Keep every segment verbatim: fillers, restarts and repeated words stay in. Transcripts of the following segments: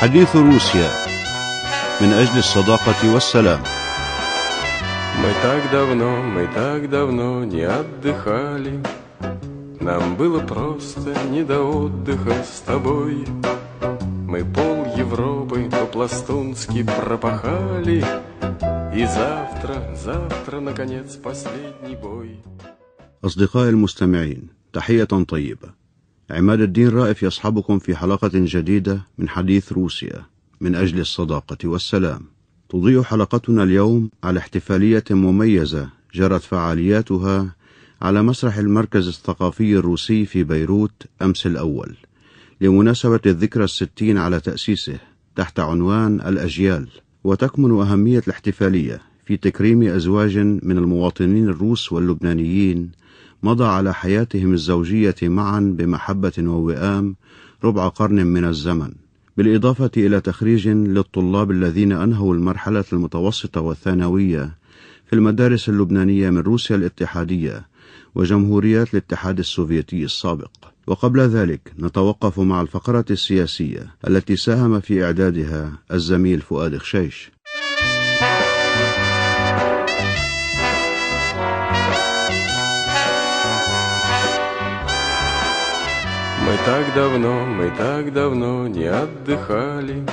حديث روسيا من أجل الصداقة والسلام. Мы так давно, мы так давно не отдыхали. Нам было просто не до отдыха с тобой. Мы пол Европы по-пластунски пропахали. И завтра, завтра, наконец, последний бой. أصدقائي المستمعين، تحية طيبة. عماد الدين رائف يصحبكم في حلقة جديدة من حديث روسيا من أجل الصداقة والسلام. تضيء حلقتنا اليوم على احتفالية مميزة جرت فعالياتها على مسرح المركز الثقافي الروسي في بيروت أمس الأول لمناسبة الذكرى الستين على تأسيسه تحت عنوان الأجيال. وتكمن أهمية الاحتفالية في تكريم أزواج من المواطنين الروس واللبنانيين مضى على حياتهم الزوجية معا بمحبة ووئام ربع قرن من الزمن، بالإضافة إلى تخريج للطلاب الذين أنهوا المرحلة المتوسطة والثانوية في المدارس اللبنانية من روسيا الاتحادية وجمهوريات الاتحاد السوفيتي السابق. وقبل ذلك نتوقف مع الفقرة السياسية التي ساهم في إعدادها الزميل فؤاد خشيش. Мы так давно, мы так давно не отдыхали.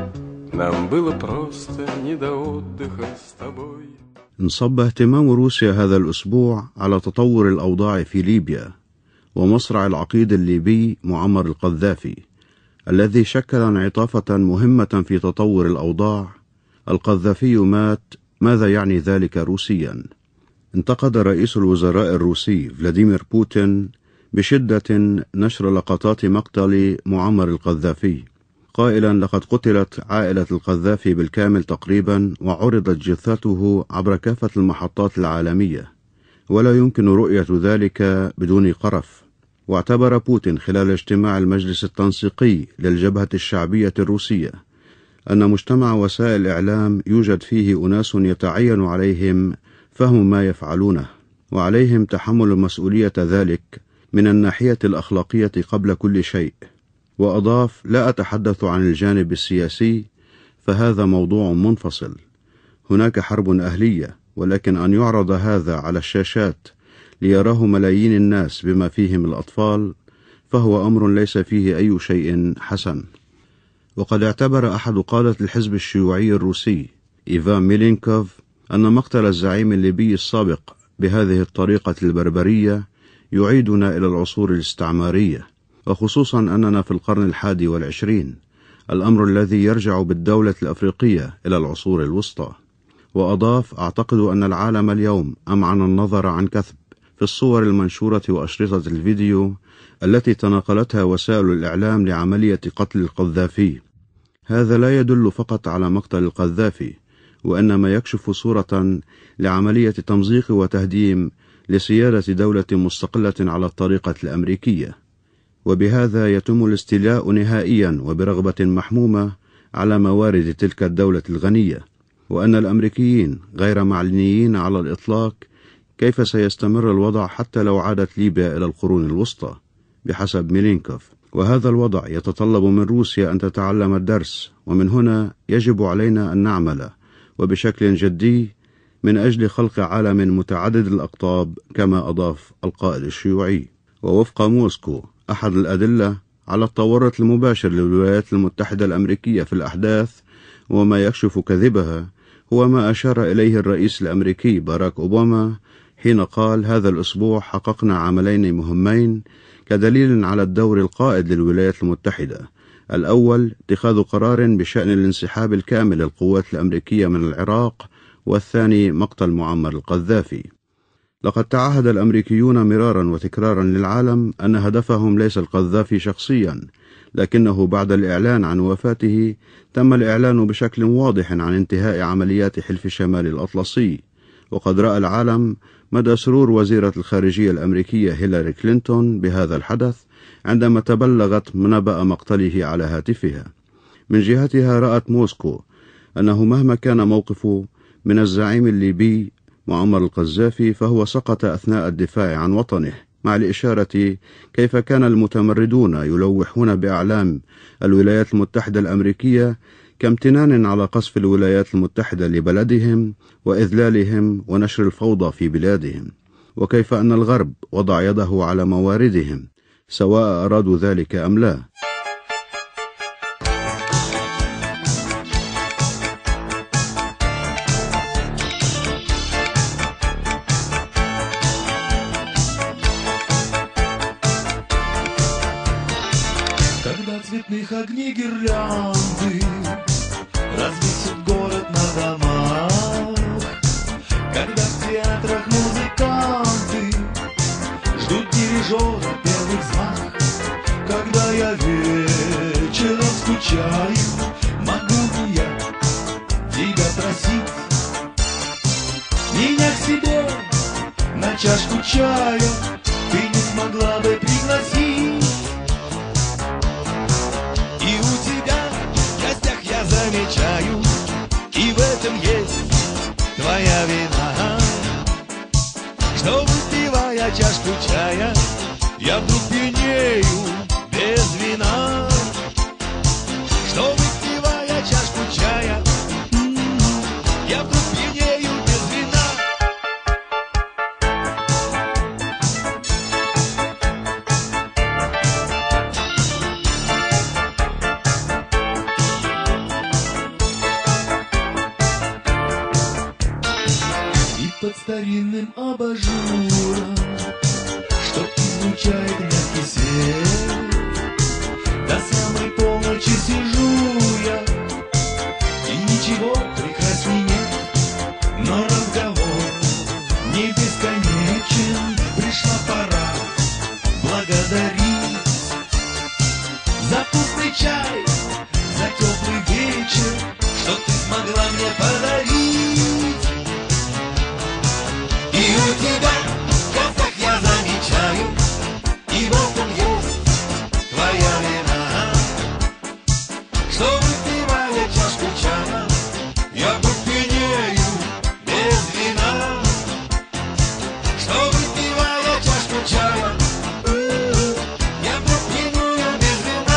Нам было просто не до отдыха с тобой. انصب اهتمام روسيا هذا الأسبوع على تطور الأوضاع في ليبيا ومصرع العقيد الليبي معمر القذافي الذي شكل انعطافة مهمة في تطور الأوضاع. القذافي مات، ماذا يعني ذلك روسيا؟ انتقد رئيس الوزراء الروسي فلاديمير بوتين بشدة نشر لقطات مقتل معمر القذافي، قائلا لقد قتلت عائلة القذافي بالكامل تقريبا وعرضت جثته عبر كافة المحطات العالمية ولا يمكن رؤية ذلك بدون قرف. واعتبر بوتين خلال اجتماع المجلس التنسيقي للجبهة الشعبية الروسية أن مجتمع وسائل الإعلام يوجد فيه أناس يتعين عليهم فهم ما يفعلونه وعليهم تحمل مسؤولية ذلك من الناحية الأخلاقية قبل كل شيء. وأضاف: لا أتحدث عن الجانب السياسي فهذا موضوع منفصل، هناك حرب أهلية، ولكن أن يعرض هذا على الشاشات ليراه ملايين الناس بما فيهم الأطفال فهو أمر ليس فيه أي شيء حسن. وقد اعتبر أحد قادة الحزب الشيوعي الروسي إيفان ميلينكوف أن مقتل الزعيم الليبي السابق بهذه الطريقة البربرية يعيدنا إلى العصور الاستعمارية، وخصوصا أننا في القرن الحادي والعشرين، الأمر الذي يرجع بالدولة الأفريقية إلى العصور الوسطى. وأضاف: أعتقد أن العالم اليوم أمعن النظر عن كثب في الصور المنشورة وأشرطة الفيديو التي تناقلتها وسائل الإعلام لعملية قتل القذافي. هذا لا يدل فقط على مقتل القذافي، وإنما يكشف صورة لعملية تمزيق وتهديم لسيادة دولة مستقلة على الطريقة الأمريكية. وبهذا يتم الاستيلاء نهائيا وبرغبة محمومة على موارد تلك الدولة الغنية، وأن الأمريكيين غير معنيين على الإطلاق كيف سيستمر الوضع حتى لو عادت ليبيا إلى القرون الوسطى بحسب ميلينكوف. وهذا الوضع يتطلب من روسيا أن تتعلم الدرس، ومن هنا يجب علينا أن نعمل وبشكل جدي من أجل خلق عالم متعدد الأقطاب كما أضاف القائد الشيوعي. ووفق موسكو، أحد الأدلة على التورط المباشر للولايات المتحدة الأمريكية في الأحداث وما يكشف كذبها هو ما أشار إليه الرئيس الأمريكي باراك أوباما حين قال: هذا الأسبوع حققنا عملين مهمين كدليل على الدور القائد للولايات المتحدة. الأول اتخاذ قرار بشأن الانسحاب الكامل للقوات الأمريكية من العراق، والثاني مقتل معمر القذافي. لقد تعهد الأمريكيون مرارا وتكرارا للعالم أن هدفهم ليس القذافي شخصيا، لكنه بعد الإعلان عن وفاته تم الإعلان بشكل واضح عن انتهاء عمليات حلف شمال الأطلسي. وقد رأى العالم مدى سرور وزيرة الخارجية الأمريكية هيلاري كلينتون بهذا الحدث عندما تبلغت منبأ مقتله على هاتفها. من جهتها رأت موسكو أنه مهما كان موقفه من الزعيم الليبي معمر القذافي فهو سقط أثناء الدفاع عن وطنه مع الإشارة كيف كان المتمردون يلوحون بأعلام الولايات المتحدة الأمريكية كامتنان على قصف الولايات المتحدة لبلدهم وإذلالهم ونشر الفوضى في بلادهم، وكيف أن الغرب وضع يده على مواردهم سواء أرادوا ذلك أم لا. Цветных огней гирлянды развесят город на домах, когда в театрах музыканты ждут дирижера первых знак. Когда я вечером скучаю, могу ли я тебя просить меня к себе на чашку чая? Ты не смогла бы пригласить? И у тебя в гостях я замечаю, и в этом есть твоя вина, что выпивая чашку чая, я вдруг пьянею без вина. Что выпивая чашку чая, я вдруг пьянею без вина. Под старинным абажуром, что излучает мягкий свет, до самой полночи сижу я, и ничего прекрасней нет. Но разговор не бесконечен, пришла пора благодарить за вкусный чай, за теплый вечер, что ты смогла мне подарить. И у тебя в гостях я замечаю, и в этом есть твоя вина, что выпивая чашку чая, я вдруг пьянею без вина. Что выпивая чашку чая, я вдруг пьянею без вина.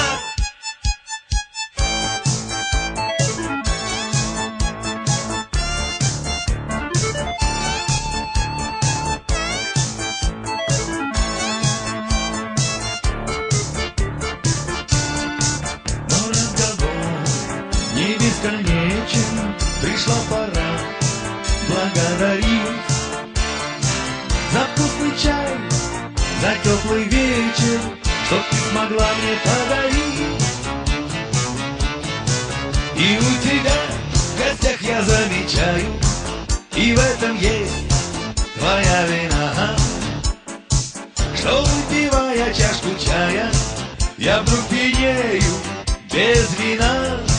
Бесконечен, пришла пора благодарить за вкусный чай, за теплый вечер, что ты смогла мне подарить. И у тебя в гостях я замечаю, и в этом есть твоя вина, что выпивая чашку чая, я вдруг пьянею без вина.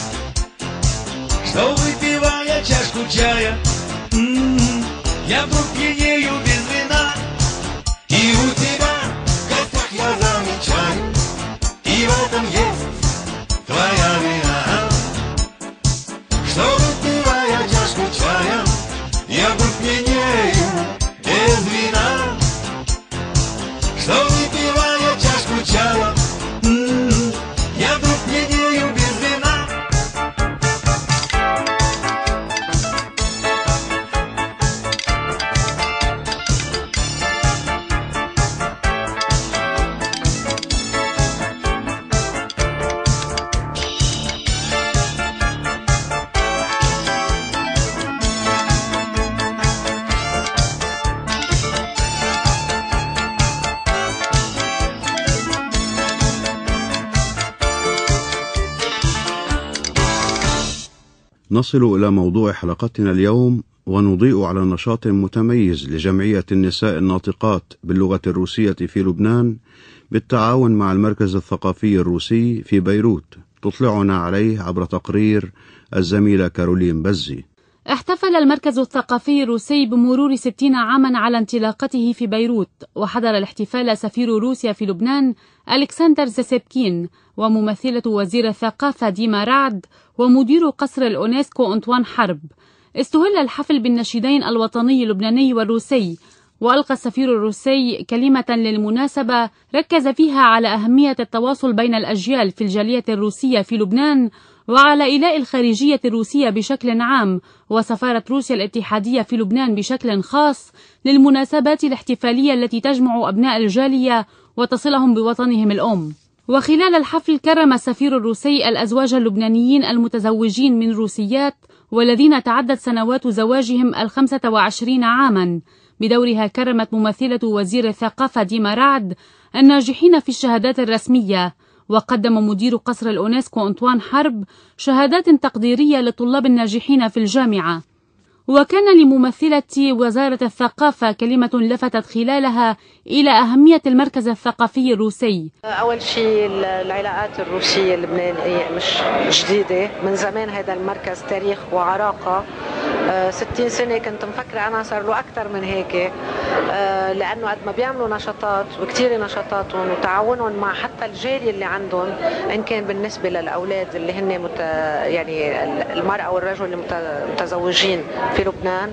Что выпивая чашку чая, м-м, я вдруг пьянею без вина. И у тебя в гостях я замечаю, и в этом есть твоя вина, что выпивая чашку чая, я вдруг пьянею без вина. Что выпивая чашку чая, м-м, я вдруг пьянею без вина. نصل إلى موضوع حلقتنا اليوم ونضيء على نشاط متميز لجمعية النساء الناطقات باللغة الروسية في لبنان بالتعاون مع المركز الثقافي الروسي في بيروت، تطلعنا عليه عبر تقرير الزميلة كارولين بزي. احتفل المركز الثقافي الروسي بمرور ستين عاما على انطلاقته في بيروت، وحضر الاحتفال سفير روسيا في لبنان ألكسندر زاسيبكين وممثلة وزير الثقافة ديما رعد ومدير قصر الأونسكو أنطوان حرب. استهل الحفل بالنشيدين الوطني اللبناني والروسي، وألقى السفير الروسي كلمة للمناسبة ركز فيها على أهمية التواصل بين الأجيال في الجالية الروسية في لبنان وعلى إيلاء الخارجية الروسية بشكل عام وسفارة روسيا الاتحادية في لبنان بشكل خاص للمناسبات الاحتفالية التي تجمع أبناء الجالية وتصلهم بوطنهم الأم. وخلال الحفل كرم السفير الروسي الأزواج اللبنانيين المتزوجين من روسيات والذين تعدت سنوات زواجهم الخمسة وعشرين عاما. بدورها كرمت ممثلة وزير الثقافة ديما رعد الناجحين في الشهادات الرسمية، وقدم مدير قصر الأونسكو أنطوان حرب شهادات تقديرية للطلاب الناجحين في الجامعة. وكان لممثلة وزارة الثقافة كلمة لفتت خلالها إلى أهمية المركز الثقافي الروسي. أول شيء العلاقات الروسية اللبنانية مش جديدة، من زمان هذا المركز تاريخ وعراقة. ستين سنة كنت مفكرة أنا صار له أكثر من هيك، لأنه قد ما بيعملوا نشاطات وكثير نشاطاتهم وتعاونهم مع حتى الجالية اللي عندهم، إن كان بالنسبة للأولاد اللي هن مت... يعني المرأة والرجل المتزوجين في لبنان.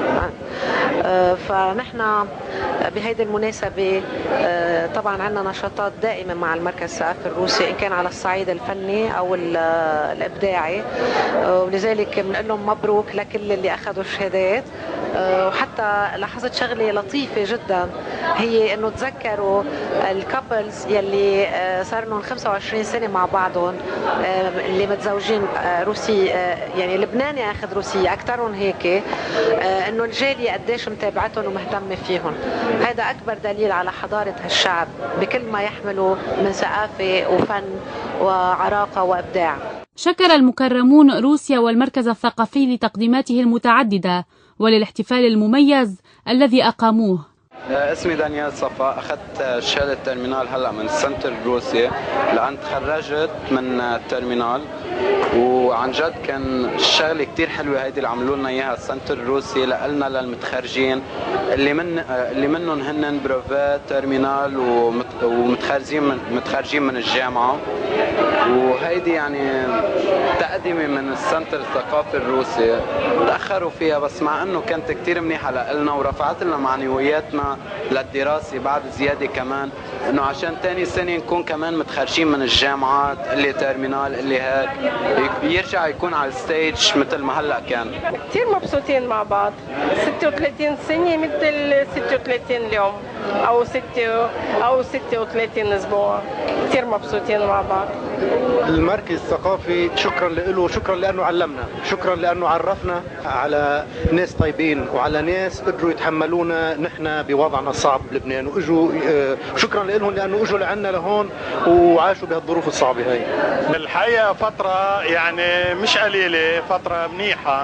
فنحن بهيدي المناسبة طبعا عندنا نشاطات دائمة مع المركز الثقافي الروسي، إن كان على الصعيد الفني أو الإبداعي، ولذلك بنقول لهم مبروك لكل اللي أخذوا الشهادات. وحتى لاحظت شغلة لطيفة جدا، هي إنه تذكروا الكابلز يلي صار لهم خمسة وعشرين سنة مع بعضهم، اللي متزوجين روسي يعني لبناني أخذ روسية أكثرهم هيك، إنه الجالية قديش متابعتهم ومهتمة فيهم. هذا أكبر دليل على حضارة هالشعب بكل ما يحمله من ثقافة وفن وعراقة وإبداع. شكر المكرمون روسيا والمركز الثقافي لتقديماته المتعددة وللاحتفال المميز الذي أقاموه. اسمي دانيال صفا، أخذت شهادة ترمينال هلأ من السنتر الروسي لأن تخرجت من الترمينال، وعن جد كان الشغله كتير حلوه هيدي اللي عملوا لنا اياها السنتر الروسي لنا للمتخرجين اللي من اللي منهم هن بروفات ترمينال ومتخرجين من متخرجين من الجامعه. وهيدي يعني تقدمه من السنتر الثقافي الروسي تاخروا فيها، بس مع انه كانت كتير منيحه لنا ورفعت لنا معنوياتنا للدراسه بعد زياده كمان، انه عشان ثاني سنه نكون كمان متخرجين من الجامعات اللي ترمينال اللي هيك يرجع يكون على الستيج مثل ما هلا كان. كثير مبسوطين مع بعض، ستة وثلاثين سنه مثل ستة وثلاثين اليوم او ستة او ستة وثلاثين اسبوع، كثير مبسوطين مع بعض. المركز الثقافي شكرا له، شكرا لانه علمنا، شكرا لانه عرفنا على ناس طيبين وعلى ناس قدروا يتحملونا نحن بوضعنا الصعب بلبنان، واجوا شكرا لهم لانه اجوا لعنا لهون وعاشوا بهالظروف الصعبه هاي. الحقيقه فتره يعني مش قليله، فتره منيحه،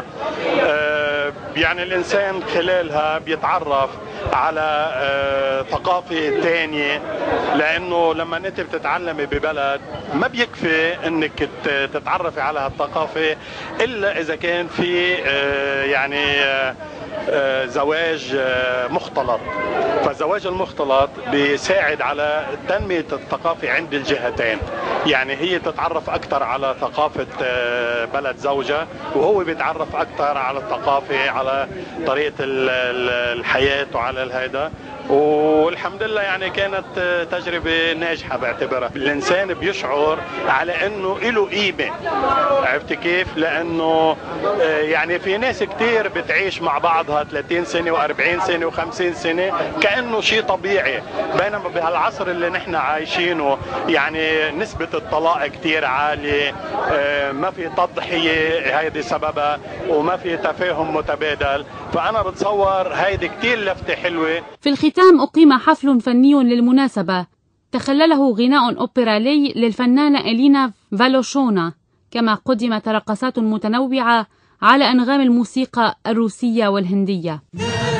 يعني الانسان خلالها بيتعرف على ثقافه ثانيه، لانه لما انت بتتعلمي ببلد ما بيكفي انك تتعرفي على هالثقافه الا اذا كان في يعني زواج مختلط. فالزواج المختلط بيساعد على تنمية الثقافة عند الجهتين، يعني هي تتعرف أكثر على ثقافة بلد زوجها وهو بيتعرف أكثر على الثقافة، على طريقة الحياة وعلى الهيدا. والحمد لله يعني كانت تجربة ناجحة بعتبرها. الإنسان بيشعر على أنه له قيمة، عرفت كيف؟ لأنه يعني في ناس كتير بتعيش مع بعضها ثلاثين سنة وأربعين سنة وخمسين سنة كأنه شيء طبيعي، بينما بهالعصر اللي نحن عايشينه يعني نسبة الطلاق كتير عالية، ما في تضحية هيدي سببها، وما في تفاهم متبادل. فأنا بتصور هيدي كتير لفتة حلوة. في الختام أقيم حفل فني للمناسبة تخلله غناء أوبرالي للفنانة إلينا فالوشونا، كما قدمت رقصات متنوعة على أنغام الموسيقى الروسية والهندية.